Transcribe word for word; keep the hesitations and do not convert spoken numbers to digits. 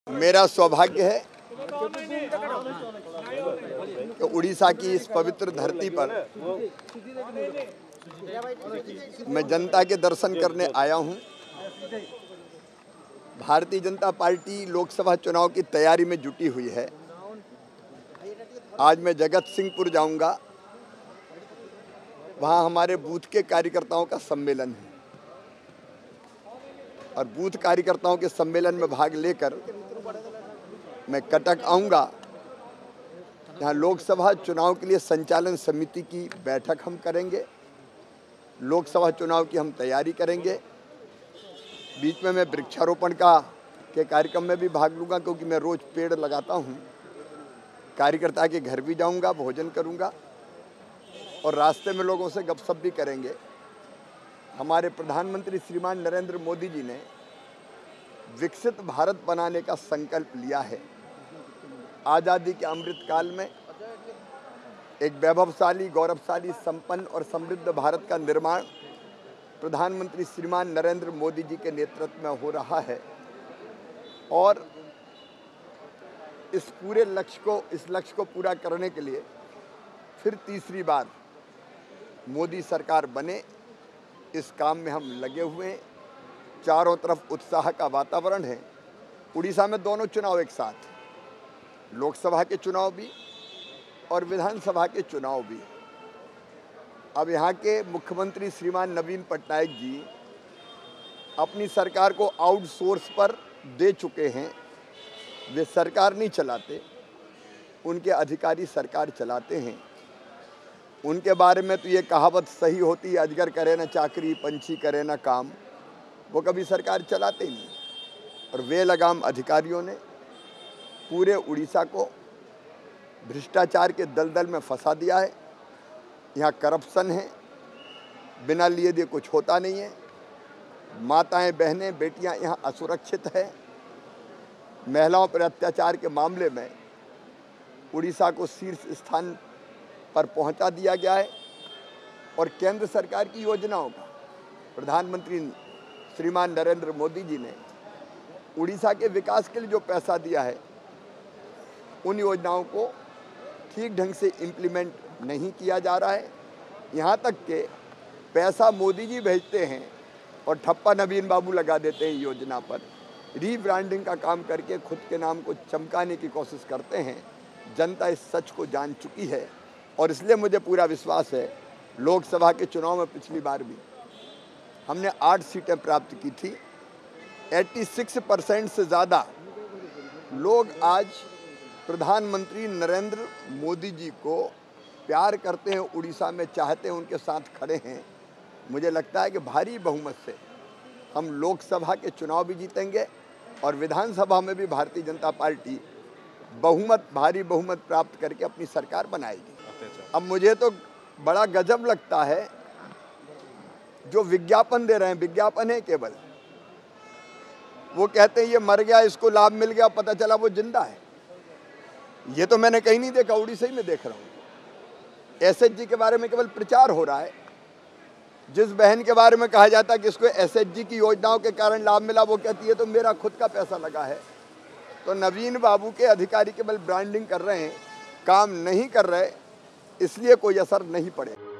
मेरा सौभाग्य है कि उड़ीसा की इस पवित्र धरती पर मैं जनता के दर्शन करने आया हूं। भारतीय जनता पार्टी लोकसभा चुनाव की तैयारी में जुटी हुई है। आज मैं जगत सिंहपुर जाऊंगा, वहां हमारे बूथ के कार्यकर्ताओं का सम्मेलन है और बूथ कार्यकर्ताओं के सम्मेलन में भाग लेकर मैं कटक आऊंगा। यहाँ लोकसभा चुनाव के लिए संचालन समिति की बैठक हम करेंगे, लोकसभा चुनाव की हम तैयारी करेंगे। बीच में मैं वृक्षारोपण का के कार्यक्रम में भी भाग लूँगा, क्योंकि मैं रोज़ पेड़ लगाता हूँ। कार्यकर्ता के घर भी जाऊँगा, भोजन करूँगा और रास्ते में लोगों से गपशप भी करेंगे। हमारे प्रधानमंत्री श्रीमान नरेंद्र मोदी जी ने विकसित भारत बनाने का संकल्प लिया है। आज़ादी के अमृत काल में एक वैभवशाली, गौरवशाली, संपन्न और समृद्ध भारत का निर्माण प्रधानमंत्री श्रीमान नरेंद्र मोदी जी के नेतृत्व में हो रहा है और इस पूरे लक्ष्य को इस लक्ष्य को पूरा करने के लिए फिर तीसरी बार मोदी सरकार बने, इस काम में हम लगे हुए हैं। चारों तरफ उत्साह का वातावरण है। उड़ीसा में दोनों चुनाव एक साथ, लोकसभा के चुनाव भी और विधानसभा के चुनाव भी। अब यहाँ के मुख्यमंत्री श्रीमान नवीन पटनायक जी अपनी सरकार को आउटसोर्स पर दे चुके हैं। वे सरकार नहीं चलाते, उनके अधिकारी सरकार चलाते हैं। उनके बारे में तो ये कहावत सही होती है, अजगर करे ना चाकरी, पंछी करे ना काम। वो कभी सरकार चलाते ही नहीं और वे लगाम अधिकारियों ने पूरे उड़ीसा को भ्रष्टाचार के दलदल में फंसा दिया है। यहाँ करप्शन है, बिना लिए दिए कुछ होता नहीं है। माताएं, बहनें, बेटियां यहाँ असुरक्षित है। महिलाओं पर अत्याचार के मामले में उड़ीसा को शीर्ष स्थान पर पहुंचा दिया गया है और केंद्र सरकार की योजनाओं का प्रधानमंत्री श्रीमान नरेंद्र मोदी जी ने उड़ीसा के विकास के लिए जो पैसा दिया है, उन योजनाओं को ठीक ढंग से इम्प्लीमेंट नहीं किया जा रहा है। यहाँ तक के पैसा मोदी जी भेजते हैं और ठप्पा नवीन बाबू लगा देते हैं योजना पर। रीब्रांडिंग का काम करके खुद के नाम को चमकाने की कोशिश करते हैं। जनता इस सच को जान चुकी है और इसलिए मुझे पूरा विश्वास है, लोकसभा के चुनाव में पिछली बार भी हमने आठ सीटें प्राप्त की थी। छियासी परसेंट से ज़्यादा लोग आज प्रधानमंत्री नरेंद्र मोदी जी को प्यार करते हैं, उड़ीसा में चाहते हैं, उनके साथ खड़े हैं। मुझे लगता है कि भारी बहुमत से हम लोकसभा के चुनाव भी जीतेंगे और विधानसभा में भी भारतीय जनता पार्टी बहुमत भारी बहुमत प्राप्त करके अपनी सरकार बनाएगी। अब मुझे तो बड़ा गजब लगता है जो विज्ञापन दे रहे हैं, विज्ञापन है केवल। वो कहते हैं ये मर गया, इसको लाभ मिल गया, पता चला वो जिंदा है। ये तो मैंने कहीं नहीं देखा, उड़ीसा ही में देख रहा हूँ। एसएचजी के बारे में केवल प्रचार हो रहा है। जिस बहन के बारे में कहा जाता है कि इसको एसएचजी की योजनाओं के कारण लाभ मिला, वो कहती है तो मेरा खुद का पैसा लगा है। तो नवीन बाबू के अधिकारी केवल ब्रांडिंग कर रहे हैं, काम नहीं कर रहे, इसलिए कोई असर नहीं पड़े।